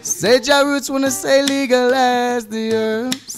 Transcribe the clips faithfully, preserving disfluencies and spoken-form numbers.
Say Jah Roots wanna say legalize the herbs.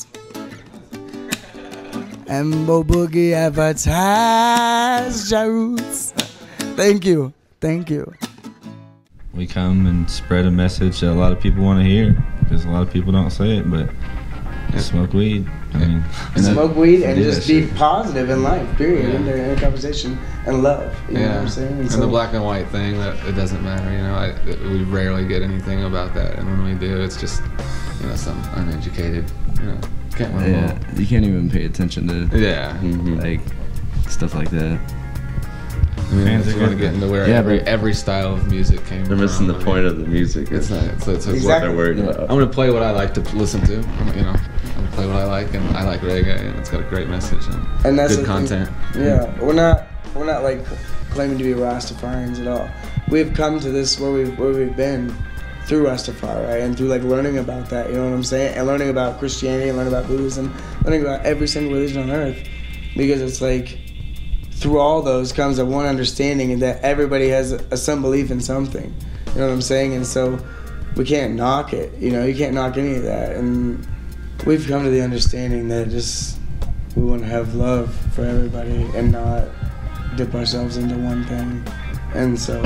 And MoBoogie advertise Jah Roots. Thank you, thank you. We come and spread a message that a lot of people want to hear, because a lot of people don't say it, but smoke weed. I mean, smoke weed and just be shit. positive in life, period, Yeah. in their, in their conversation, and love. You yeah. know what I'm saying? And, and so, the black and white thing, that it doesn't matter, you know, I, we rarely get anything about that, and when we do, it's just, you know, some uneducated, you know, can't win Yeah, them you can't even pay attention to all. Yeah. mm-hmm. like stuff like that. I mean, Fans if are you want to good. get into where Yeah, every, but- every style of music came They're from. missing the I mean, point of the music. It's not. It's, it's, it's Exactly. what they're worried Yeah. about. I'm gonna play what I like to listen to. I'm, you know, I'm gonna play what I like, and I like reggae, and it's got a great message and, and that's good the thing. content. Yeah, we're not we're not like claiming to be Rastafarians at all. We've come to this where we've where we've been through Rastafari, right? And through like learning about that. You know what I'm saying? And learning about Christianity, and learning about Buddhism, learning about every single religion on earth, because it's like, through all those comes a one understanding, and that everybody has a, a some belief in something. You know what I'm saying? And so we can't knock it. You know, you can't knock any of that. And we've come to the understanding that just we want to have love for everybody and not dip ourselves into one thing. And so,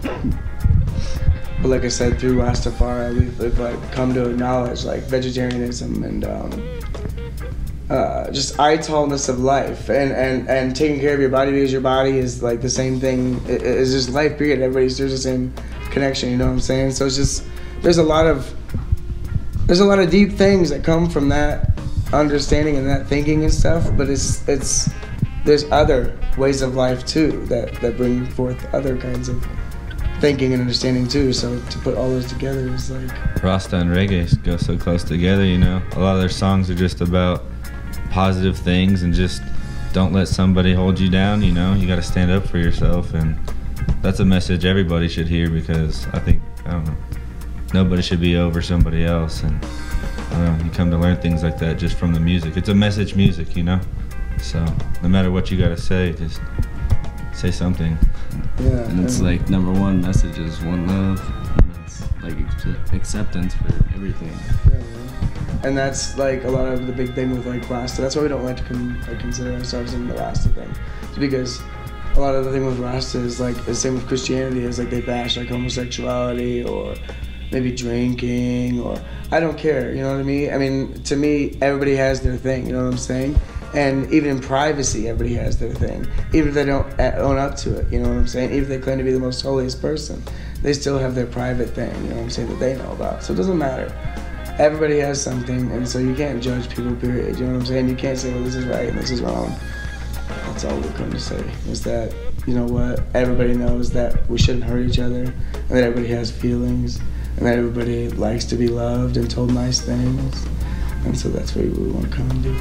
but like I said, through Rastafari, we've, we've like come to acknowledge like vegetarianism and um, Uh, just italness of life, and, and, and taking care of your body, because your body is like the same thing. It, it's just life, period. Everybody's there's the same connection. You know what I'm saying? So it's just there's a lot of there's a lot of deep things that come from that understanding and that thinking and stuff. But it's it's there's other ways of life too that that bring forth other kinds of thinking and understanding too. So to put all those together is like Rasta and reggae go so close together, you know. A lot of their songs are just about positive things, and just don't let somebody hold you down, you know. You got to stand up for yourself, and that's a message everybody should hear, because I think, I don't know, nobody should be over somebody else, and I don't know, you come to learn things like that just from the music. It's a message music, you know. So no matter what you got to say, just say something. yeah. And it's like number one message is one love. And that's like accept- acceptance for everything. Yeah, yeah. And that's like a lot of the big thing with like Rasta. That's why we don't like to con- like consider ourselves in the Rasta thing. It's because a lot of the thing with Rasta is like the same with Christianity, is like they bash like homosexuality or maybe drinking, or I don't care, you know what I mean? I mean, to me, everybody has their thing, you know what I'm saying? And even in privacy, everybody has their thing. Even if they don't own up to it, you know what I'm saying? Even if they claim to be the most holiest person, they still have their private thing, you know what I'm saying, that they know about. So it doesn't matter. Everybody has something, and so you can't judge people, period. You know what I'm saying? You can't say, well, this is right and this is wrong. That's all we're going to say, is that, you know what, everybody knows that we shouldn't hurt each other, and that everybody has feelings, and that everybody likes to be loved and told nice things. And so that's what we want to come and do.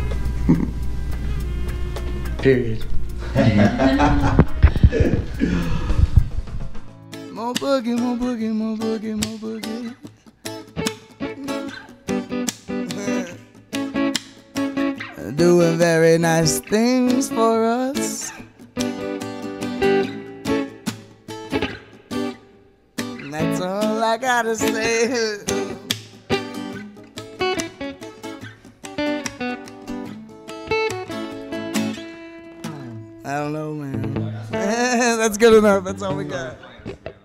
Period. MoBoogie, MoBoogie, MoBoogie, MoBoogie. Doing very nice things for us. And that's all I gotta say. I don't know, man. That's good enough. That's all we got.